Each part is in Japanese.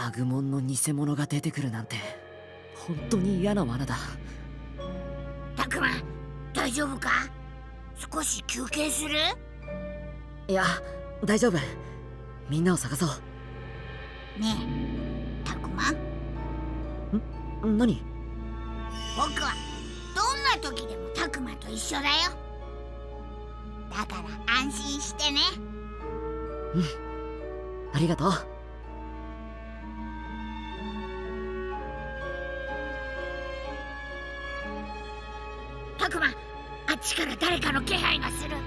タグモンの偽物が出てくるなんて本当に嫌な罠だ。 たくま、大丈夫か？少し休憩する？ いや、大丈夫。みんなを探そう。 ねえ、たくま。 何？ 僕はどんな時でもたくまと一緒だよ。だから安心してね。 うん、ありがとう。 たくま、あっちから誰かの気配がする。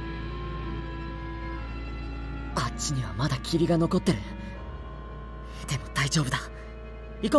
あっちにはまだ霧が残ってる。でも大丈夫だ。行こ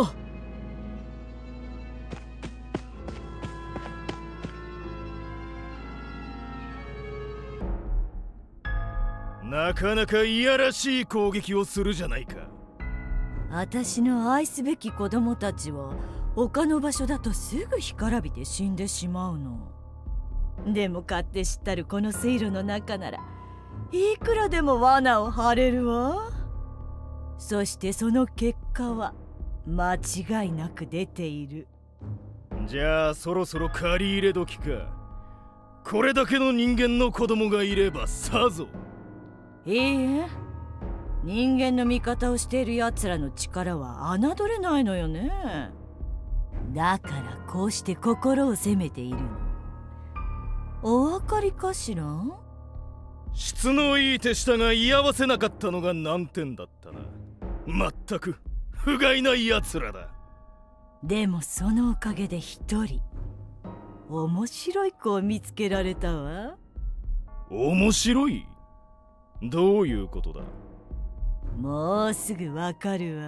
う。なかなかいやらしい攻撃をするじゃないか。 私の愛すべき子供たちは他の場所だとすぐ干からびて死んでしまうの。でも勝手知ったるこの水路の中ならいくらでも罠を張れるわ。そしてその結果は間違いなく出ている。 じゃあそろそろ借り入れ時か。これだけの人間の子供がいればさぞ。 いいえ、人間の味方をしている奴らの力は侮れないのよね。だからこうして心を責めているの。お分かりかしら？ 質のいい手下が居合わせなかったのが難点だったな。まったく不甲斐ない奴らだ。 でもそのおかげで一人面白い子を見つけられたわ。 面白い？どういうことだ？ もうすぐわかるわ。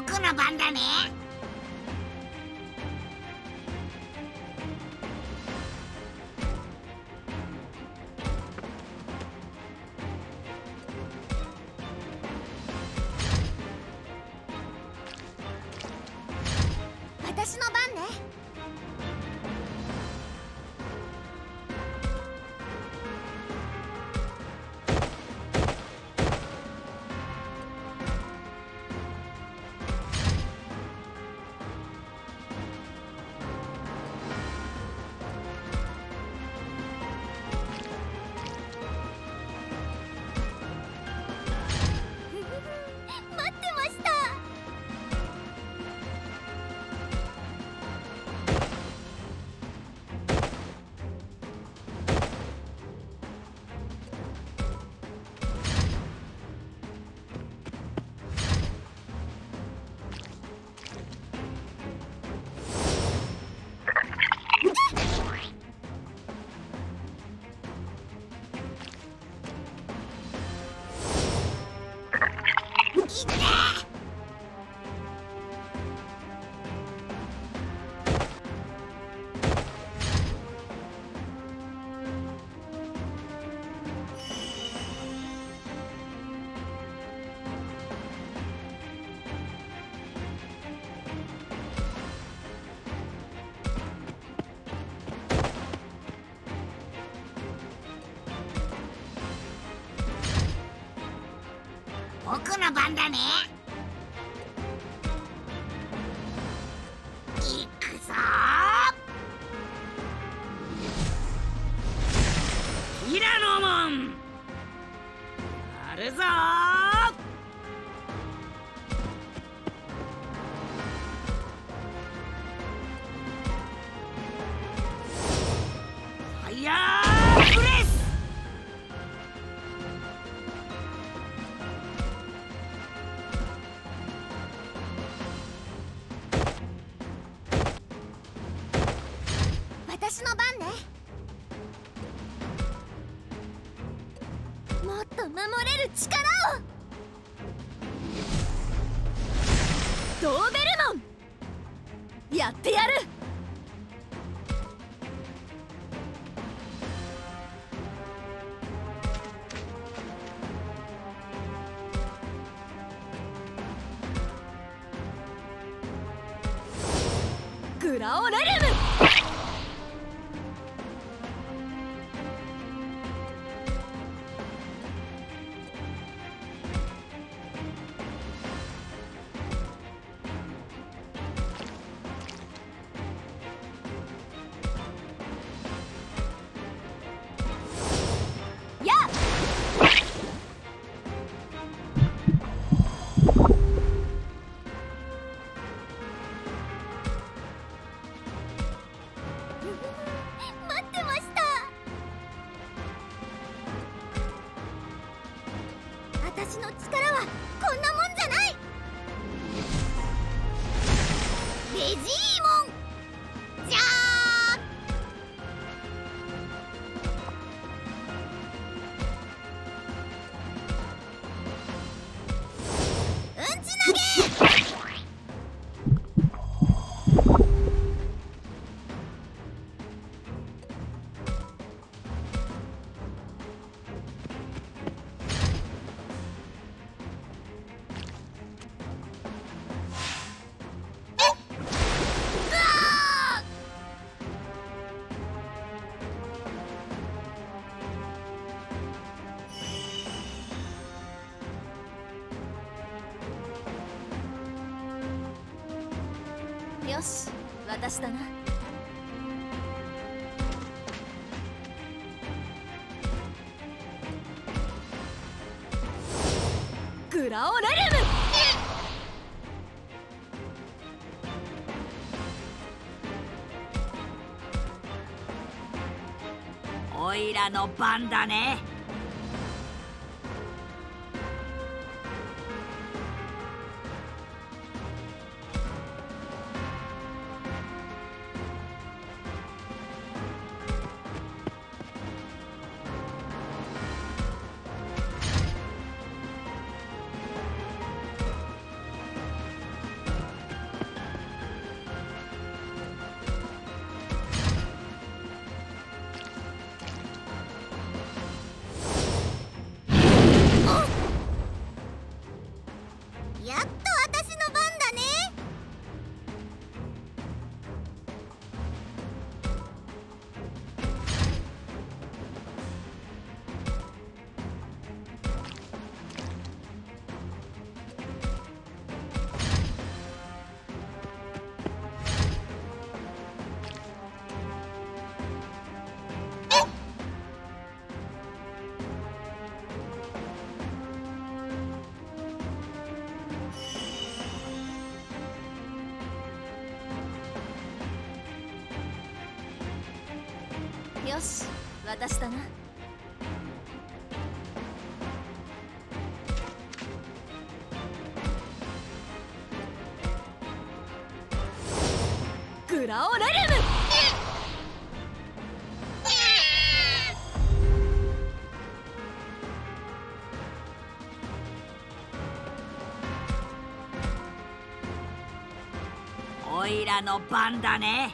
僕の番だね。 私の番ね。待ってました。 僕の番だね。いくぞー、平野門あるぞー。ファイヤープレス。 私の番ね。もっと守れる力を。ドーベルモンやってやる。グラオレルム。やっ待ってました。私の力はこんなもんじゃない。デジーモンじゃー。うんち投げ。よし、私だな。グラオレルム。 おいらの番だね。 よし、私だな。グラオレルム。 おいらの番だね。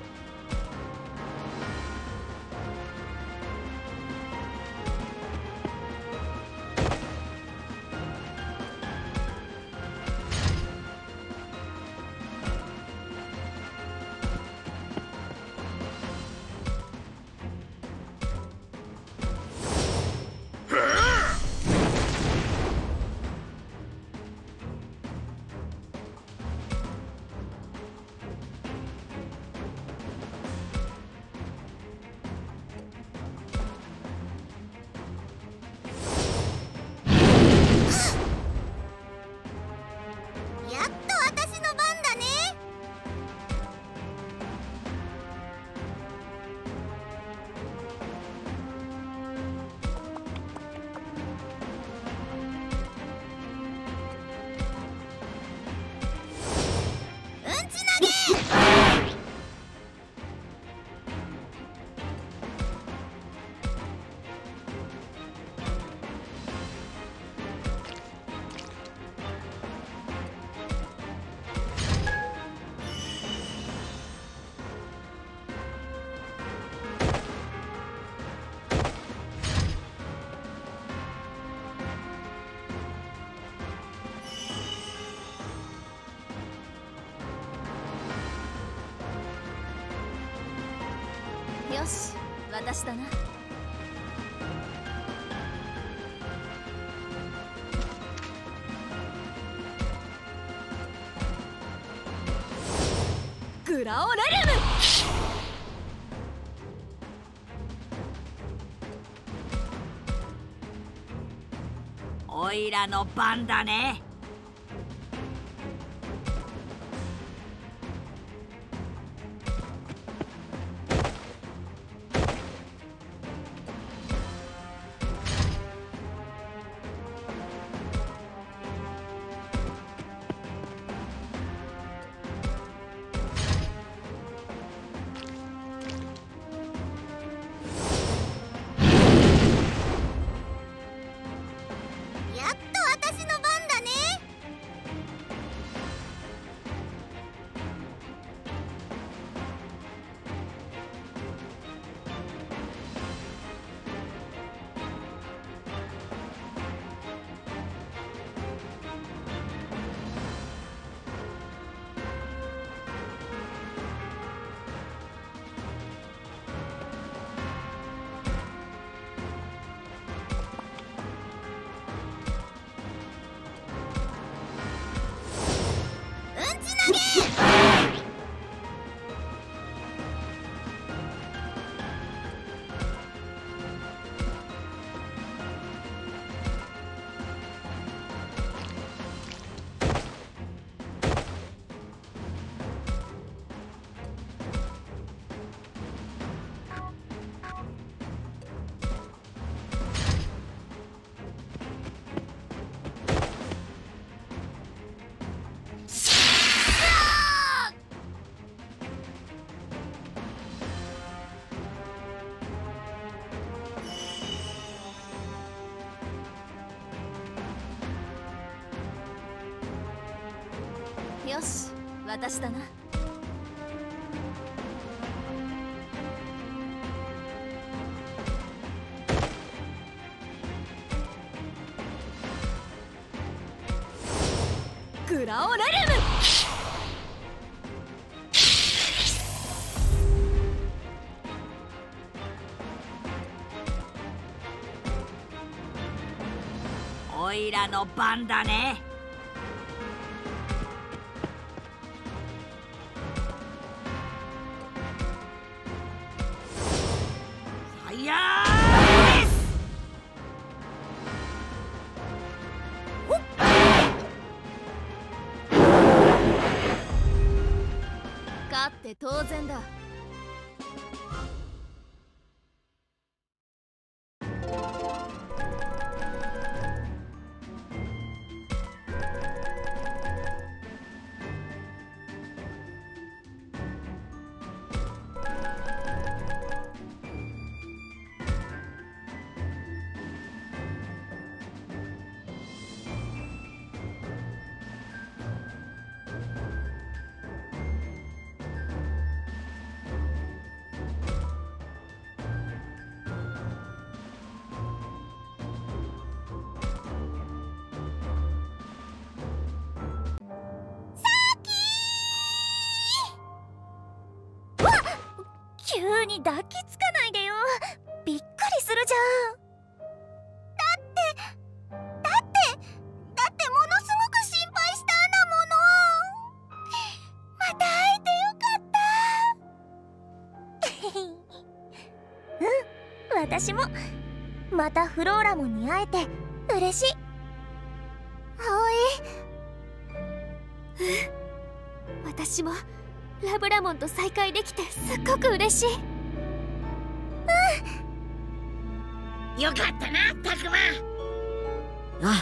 よし、私だな。グラオレルム。おいらの番だね。よし、私だな。グラオレルム。おいらの番だね。勝って当然だ。 急に抱きつかないでよ。びっくりするじゃん。だってものすごく心配したんだもの。また会えてよかった。うん、私もまたフローラモンに会えて嬉しい。葵、私もラブラモンと再会できてすっごく嬉しい。 よかったな、たくま。 あ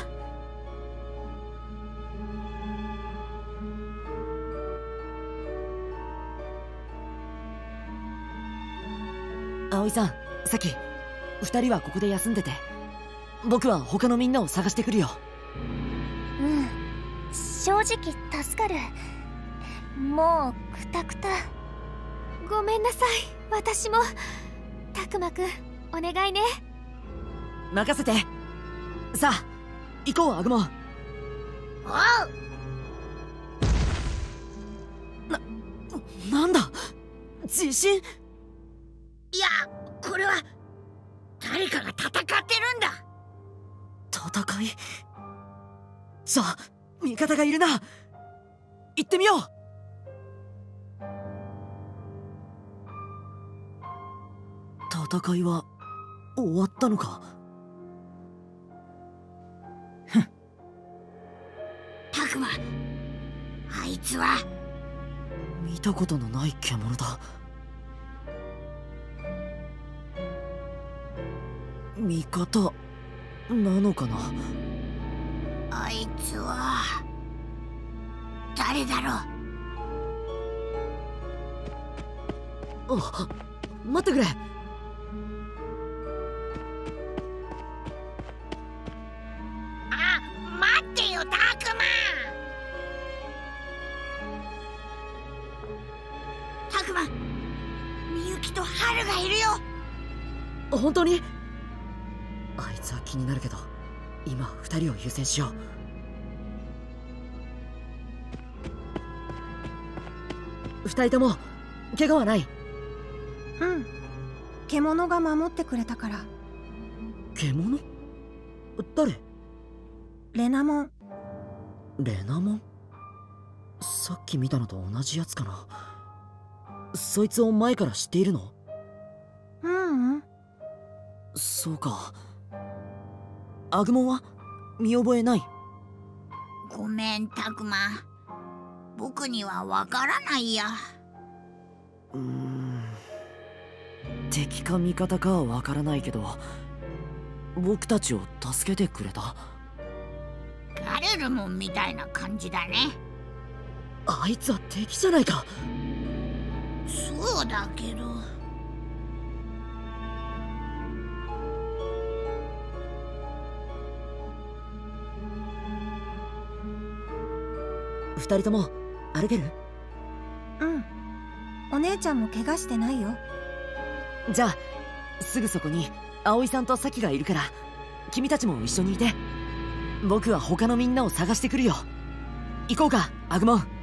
あ。葵さん、さっき2人はここで休んでて、僕は他のみんなを探してくるよ。 うん、正直助かる。もうクタクタ。ごめんなさい、私も。たくまくん、お願いね。 任せて。さあ行こう、アグモン。 おう。 なんだ、地震。 いや、これは誰かが戦ってるんだ。 戦い。じゃあ味方がいるな。行ってみよう。戦いは終わったのか。 たくま、あいつは見たことのない獣だ。味方なのかな。 あいつは誰だろう。 あ、待ってくれ。 あ、待ってよ、たくま。たくま、みゆきとハルがいるよ。 本当に？あいつは気になるけど、今2人を優先しよう。2人とも怪我はない？ うん、獣が守ってくれたから。 獣？誰？ レナモン。 レナモン？さっき見たのと同じやつかな。そいつを前から知っているの？ ううん。 そうか。アグモンは見覚えない？ ごめん、たくま。僕にはわからないや。 敵か味方かはわからないけど、僕たちを助けてくれた。 ガレルモンみたいな感じだね。 あいつは敵じゃないか。 そうだけど。 2人とも歩ける？ うん、お姉ちゃんも怪我してないよ。 じゃあすぐそこに葵さんとサキがいるから、君たちも一緒にいて。僕は他のみんなを探してくるよ。行こうか、アグモン。